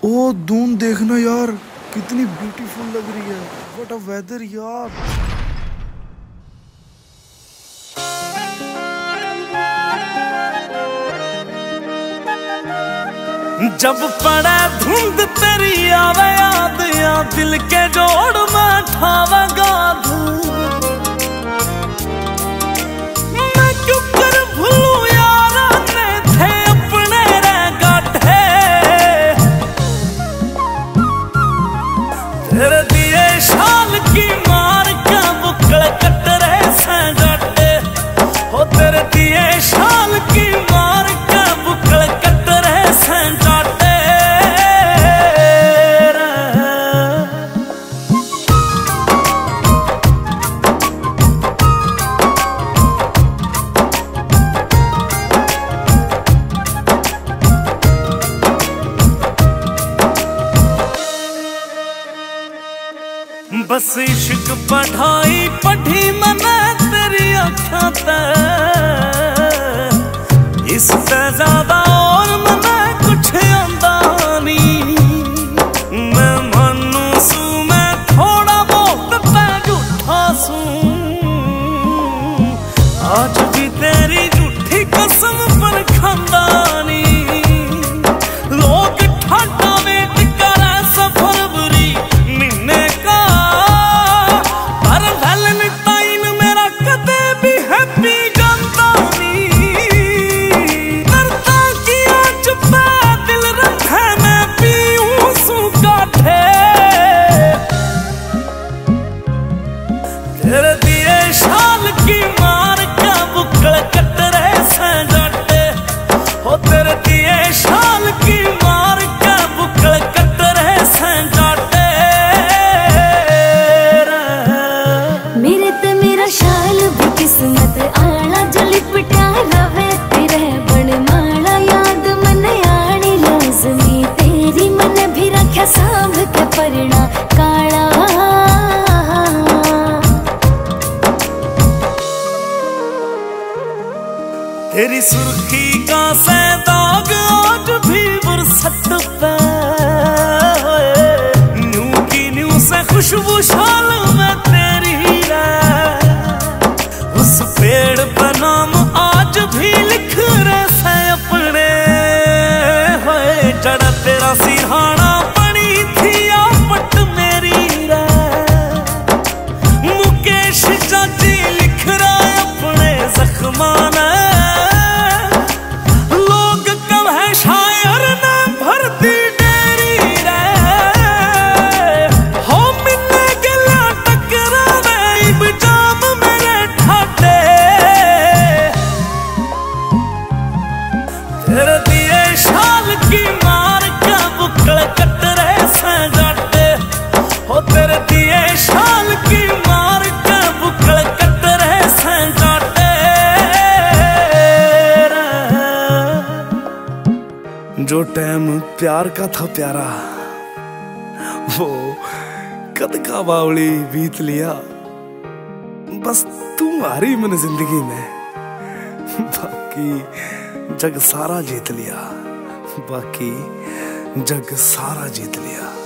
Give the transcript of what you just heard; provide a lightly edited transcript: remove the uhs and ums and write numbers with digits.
ओ दून देखना यार, कितनी ब्यूटीफुल लग रही है। व्हाट अ वेदर यार। जब पड़े धुंध तेरी आवे याद या दिल के जोड़ में ठावेगा मैं क्यों कर भूलूं यार ने थे अपने रे गाठे तेरे दिए शाल की मार के बुकड़ कट रहे से गाटे हो तेरे दिए शाल की मार के बुकड़ कट रहे से गाटे बस इश्क पढ़ाई पढ़ी मने तेरी अखां ते इससे ज्यादा और मने कुछ आंदा नहीं मैं मानू सू मैं थोड़ा बहुत पे झूठा सू आज भी तेरी झूठी कसम पर खांदा नहीं लोग ठाडा वेट करे सफर बुरी महीने का पर वैलेंटाइन मेरा कदे भी हैप्पी गांदा नहीं करता किया चुपा दिल रखे मैं पीऊं सू काठे तेरे दिए शाल की मार का बुकड़ कट रहे से जाटे हो तेरे दिए शाल की मार का बुकड़ कट रहे से जाटे मेरे ते मेरा शाल भी किस्मत आला जो लिपटा रवे तेरे बन माला याद मन आनी लाजमी तेरी मन भी रख्या सांभ के परना काला तेरी सुर्खी का से दाग आज भी बुरसत पे न्यू की न्यू से खुशबू शाल में तेरी है उस पेड़ पर नाम आज भी लिख रहे से अपने होए जड़ा तेरा सिरहाना बनी थी आपट मेरी रे मुकेश चाची लिख रहा है अपने जख्माना तेरे दिए शाल की मार का बुकड़ कट रहे से जाटे हो तेरे दिए शाल की मार का बुकड़ कट रहे से जाटे जो टाइम प्यार का था प्यारा वो कद का बावली बीत लिया बस तुम्हारी मन जिंदगी में बाकी जग सारा जीत लिया बाकी जग सारा जीत लिया।